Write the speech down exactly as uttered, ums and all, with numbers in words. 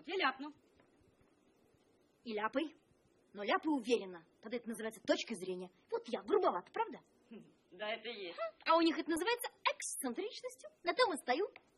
Вот я ляпну. И ляпай. Но ляпай уверенно. Тогда это называется точкой зрения. Вот я, грубовато, правда? Да, это есть. А у них это называется эксцентричностью. На том и стою.